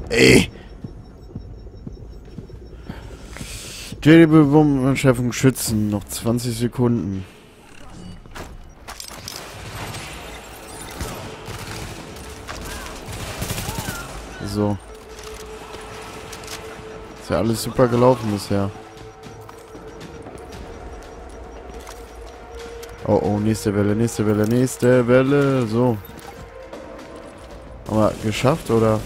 Ey! JD-Bombenentschärfung schützen. Noch 20 Sekunden. So. Ist ja alles super gelaufen bisher. Oh, oh, nächste Welle, nächste Welle, nächste Welle. So. Haben wir geschafft, oder?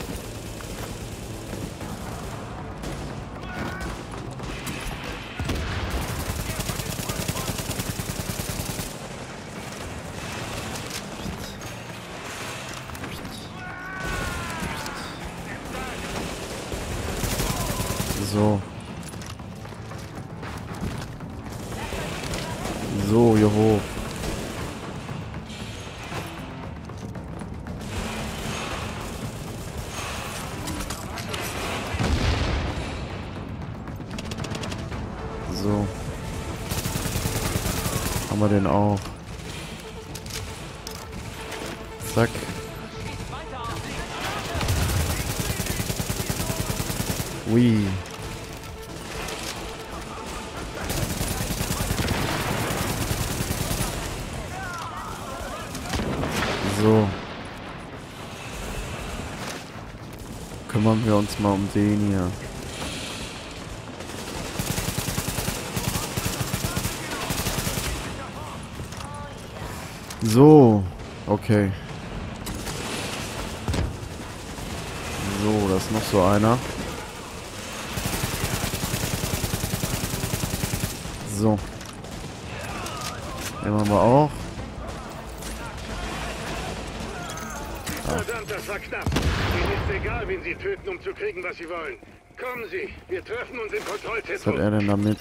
So. So, hier hoch. So. Haben wir den auch. Zack. Ui. So. Kümmern wir uns mal um den hier. So. Okay. So, da ist noch so einer. So. Den haben wir auch. Verdammt, das war knapp. Ihnen ist egal, wen Sie töten, um zu kriegen, was Sie wollen. Kommen Sie, wir treffen uns im Kontrollzentrum. Was hat er denn damit?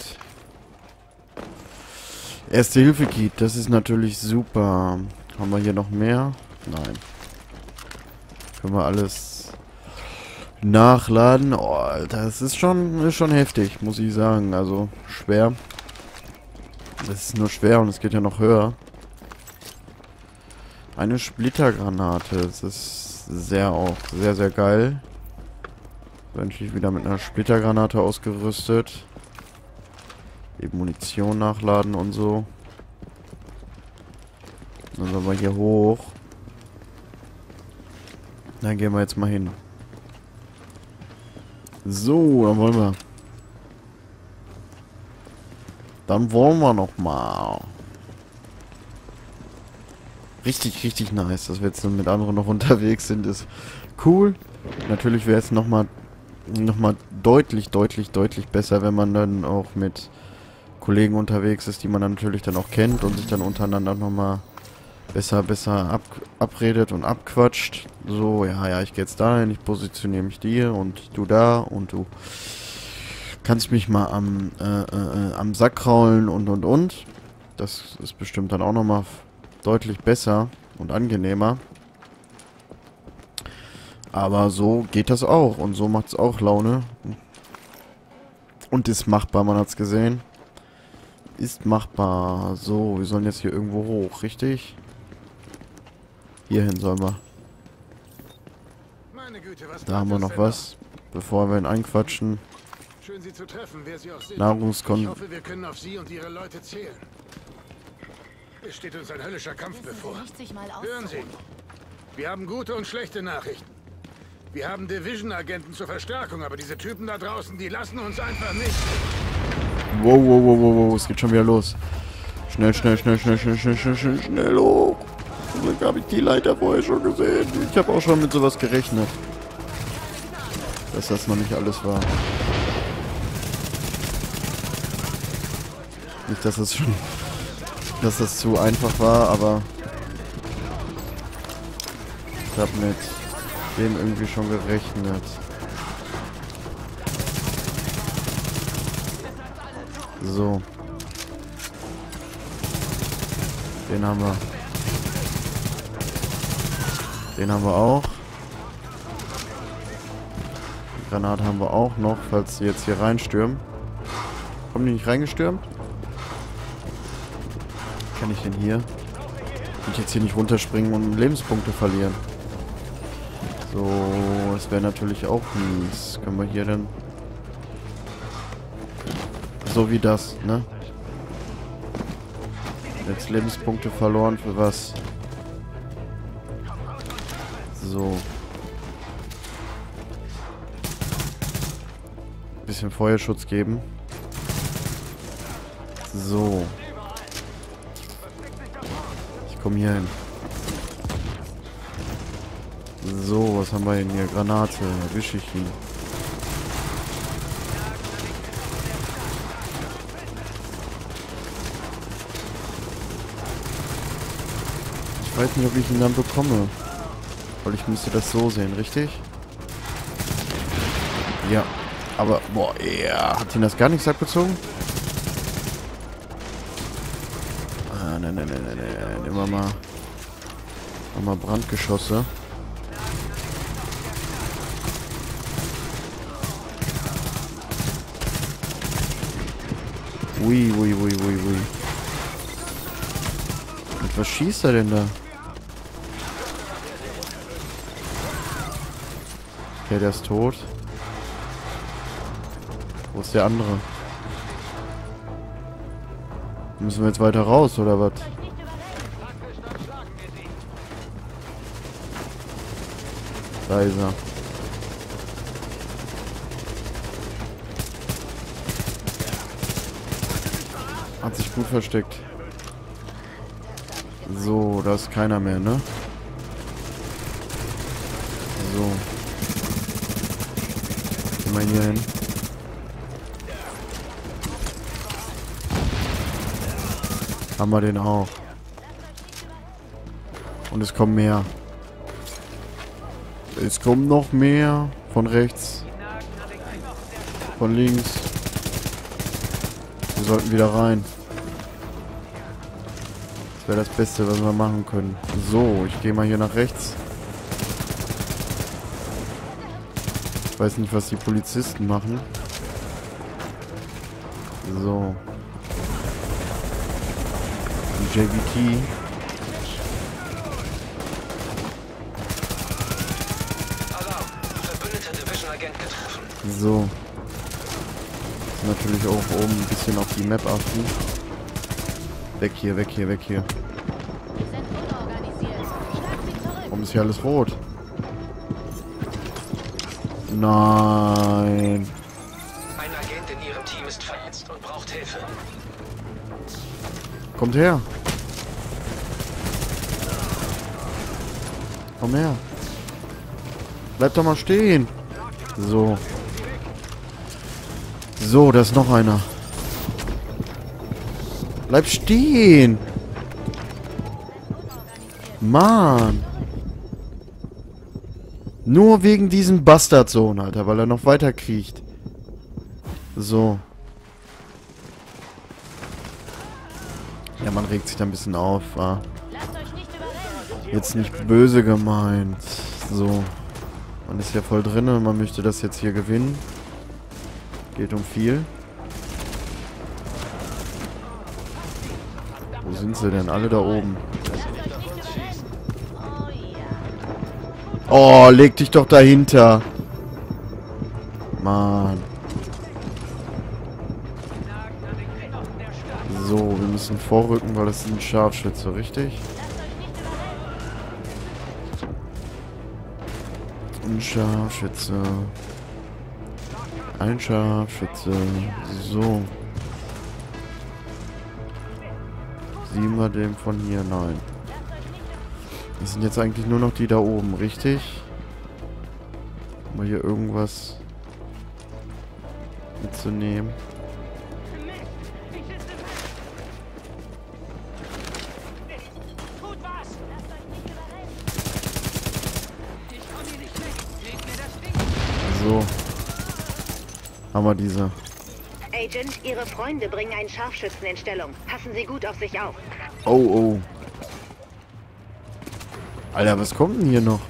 Erste-Hilfe-Kit, das ist natürlich super. Haben wir hier noch mehr? Nein. Können wir alles nachladen? Oh, Alter, das ist schon heftig, muss ich sagen. Also, schwer. Das ist nur schwer und es geht ja noch höher. Eine Splittergranate. Das ist sehr, sehr geil. Endlich wieder mit einer Splittergranate ausgerüstet. Eben Munition nachladen und so. Dann sind wir hier hoch. Dann gehen wir jetzt mal hin. So, dann wollen wir. Dann wollen wir noch mal. Richtig, richtig nice, dass wir jetzt mit anderen noch unterwegs sind, ist cool. Natürlich wäre es noch mal deutlich besser, wenn man dann auch mit Kollegen unterwegs ist, die man dann natürlich dann auch kennt und sich dann untereinander nochmal besser abredet und abquatscht. So, ja, ich gehe jetzt dahin, ich positioniere mich hier und du da und du kannst mich mal am Sack kraulen und. Das ist bestimmt dann auch nochmal deutlich besser und angenehmer. Aber so geht das auch und so macht es auch Laune. Und ist machbar, man hat es gesehen. Ist machbar. So, wir sollen jetzt hier irgendwo hoch, richtig? Hierhin sollen wir. Meine Güte, was Da haben wir noch was, bevor wir ihn einquatschen. Schön, Sie zu treffen, wer Sie auch sind. Nahrungskon... Ich hoffe, wir können auf Sie und Ihre Leute zählen. Es steht uns ein höllischer Kampf bevor. Hören Sie, wir haben gute und schlechte Nachrichten. Wir haben Division-Agenten zur Verstärkung, aber diese Typen da draußen, die lassen uns einfach nicht. Wow, es geht schon wieder los. Schnell hoch. Zum Glück habe ich die Leiter vorher schon gesehen. Ich habe auch schon mit sowas gerechnet. Dass das noch nicht alles war. Nicht, dass das zu einfach war, aber ich habe mit dem irgendwie schon gerechnet. So. Den haben wir. Den haben wir auch. Die Granate haben wir auch noch, falls sie jetzt hier reinstürmen. Kommen die nicht reingestürmt? Kann ich denn hier? Kann ich jetzt hier nicht runterspringen und Lebenspunkte verlieren? So, das wäre natürlich auch mies. Können wir hier dann... So wie das, ne? Jetzt Lebenspunkte verloren für was? So. Bisschen Feuerschutz geben. So. Ich komme hier hin. So, was haben wir denn hier? Granate. Erwische ich ihn. Ich weiß nicht, ob ich ihn dann bekomme. Weil ich müsste das so sehen, richtig? Ja. Aber, boah, ja. Hat ihn das gar nichts abgezogen? Ah, nein. Nehmen wir mal Brandgeschosse. Ui. Und was schießt er denn da? Okay, der ist tot. Wo ist der andere? Müssen wir jetzt weiter raus, oder was? Da ist er. Hat sich gut versteckt. So, da ist keiner mehr, ne? So. Gehen wir hier hin. Haben wir den auch. Und es kommen mehr. Es kommen noch mehr. Von rechts. Von links. Wir sollten wieder rein. Das wäre das Beste, was wir machen können. So, ich gehe mal hier nach rechts. Ich weiß nicht, was die Polizisten machen. So. JVT. So. Natürlich auch oben ein bisschen auf die Map achten. Weg hier. Warum ist hier alles rot? Nein. Ein Agent in Ihrem Team ist verletzt und braucht Hilfe. Kommt her. Komm her. Bleib doch mal stehen. So. So, da ist noch einer. Bleib stehen. Mann. Nur wegen diesem Bastardsohn, Alter, weil er noch weiter kriecht. So. Ja, man regt sich da ein bisschen auf, wa? Jetzt nicht böse gemeint. So. Man ist ja voll drin und man möchte das jetzt hier gewinnen. Geht um viel. Wo sind sie denn? Alle da oben. Oh, leg dich doch dahinter. Mann. So, wir müssen vorrücken, weil das ist ein Scharfschütze, richtig? Ein Scharfschütze. Ein Scharfschütze. So. Sehen wir den von hier? Nein. Das sind jetzt eigentlich nur noch die da oben, richtig? Um mal hier irgendwas mitzunehmen. So. Haben wir diese. Agent, Ihre Freunde bringen einen Scharfschützen in Stellung. Passen Sie gut auf sich auf. Oh. Alter, was kommt denn hier noch?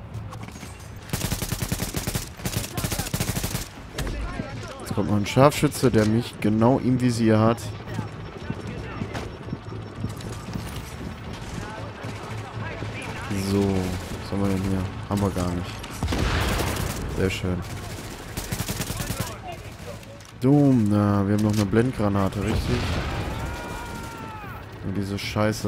Jetzt kommt noch ein Scharfschütze, der mich genau im Visier hat. So, was haben wir denn hier. Haben wir gar nicht. Sehr schön. Doom, na, wir haben noch eine Blendgranate, richtig? Und diese Scheiße.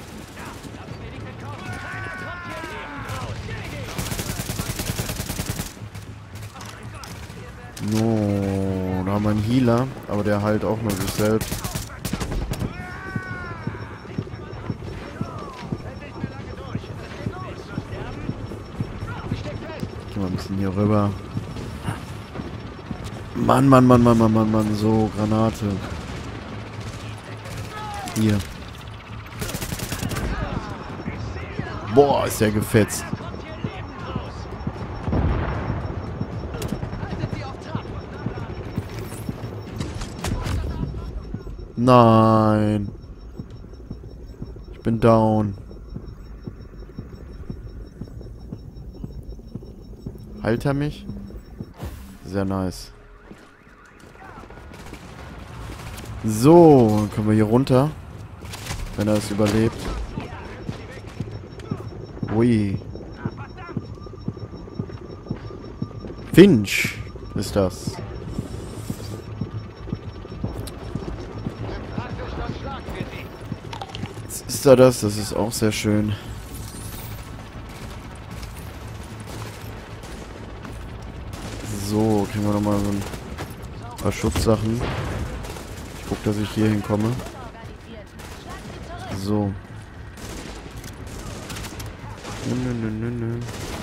No, da haben wir einen Healer, aber der heilt auch nur sich selbst. Gehen wir ein bisschen hier rüber. Mann, Mann, Mann, Mann, Mann, Mann, Mann, so, Granate. Hier. Boah, ist der gefetzt. Nein. Ich bin down. Heilt er mich? Sehr nice. So, dann können wir hier runter. Wenn er es überlebt. Ui. Finch ist das. Jetzt ist er das. Das ist auch sehr schön. So, kriegen wir nochmal so ein paar Schutzsachen. Ich guck, dass ich hier hinkomme. So. Nö.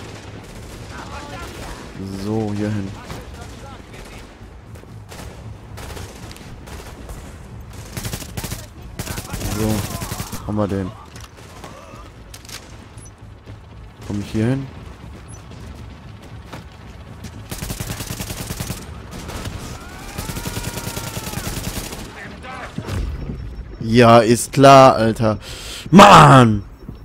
So, hier hin. So, haben wir den. Komm ich hier hin? Ja, ist klar, Alter. Mann!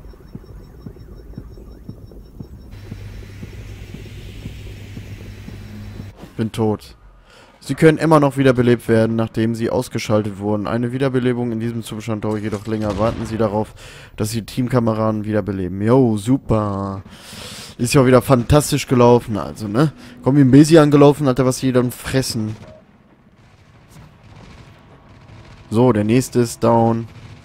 Bin tot. Sie können immer noch wiederbelebt werden, nachdem sie ausgeschaltet wurden. Eine Wiederbelebung in diesem Zustand dauert jedoch länger. Warten Sie darauf, dass Sie Teamkameraden wiederbeleben. Jo, super. Ist ja wieder fantastisch gelaufen, also, ne? Komm wie ein Besi angelaufen, Alter, was die dann fressen. So, der nächste ist down.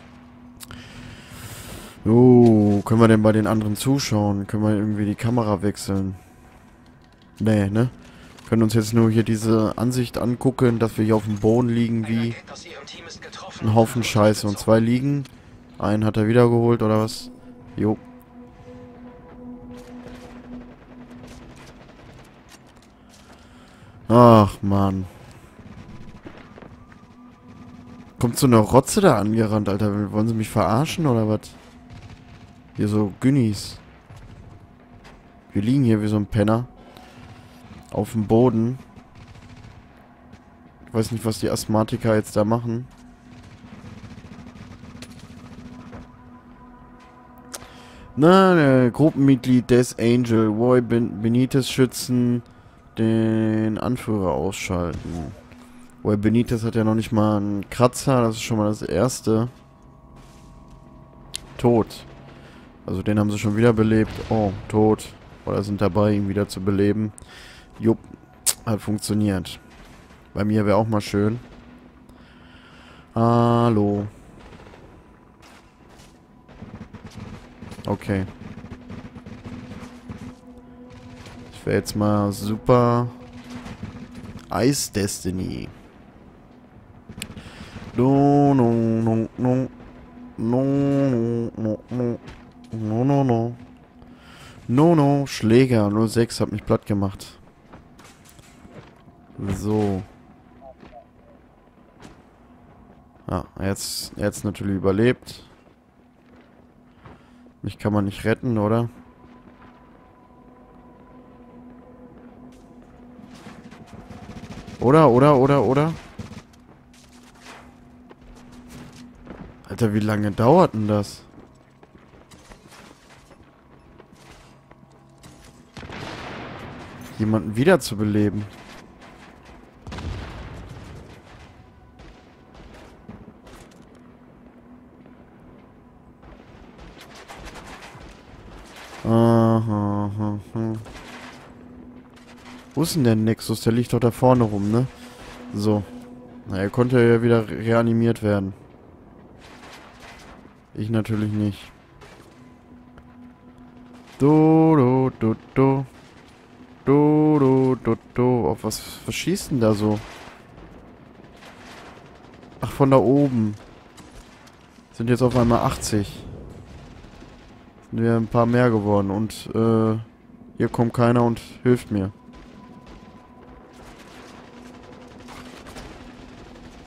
Jo, können wir denn bei den anderen zuschauen? Können wir irgendwie die Kamera wechseln? Nee, ne? Können uns jetzt nur hier diese Ansicht angucken, dass wir hier auf dem Boden liegen wie ein Haufen Scheiße. Und 2 liegen. Einen hat er wiedergeholt, oder was? Jo. Ach, Mann. Kommt so eine Rotze da angerannt, Alter. Wollen sie mich verarschen, oder was? Hier so Günnis. Wir liegen hier wie so ein Penner. Auf dem Boden. Ich weiß nicht, was die Asthmatiker jetzt da machen. Na, Gruppenmitglied Death Angel. Roy Benitez schützen. Den Anführer ausschalten. Roy Benitez hat ja noch nicht mal einen Kratzer. Das ist schon mal das erste. Tot. Also den haben sie schon wiederbelebt. Oh, tot. Oder sind dabei, ihn wieder zu beleben. Jupp, hat funktioniert. Bei mir wäre auch mal schön. Hallo. Okay. Ich wäre jetzt mal super. Ice Destiny. No. No, Schläger. 06 hat mich platt gemacht. So. Ah, jetzt natürlich überlebt. Mich kann man nicht retten, oder? Oder? Alter, wie lange dauert denn das? Jemanden wiederzubeleben. Aha. Wo ist denn der Nexus? Der liegt doch da vorne rum, ne? So. Na, er konnte ja wieder reanimiert werden. Ich natürlich nicht. Do. Auf was schießt denn da so? Ach, von da oben. Sind jetzt auf einmal 80. Sind wir ein paar mehr geworden. Und, hier kommt keiner und hilft mir.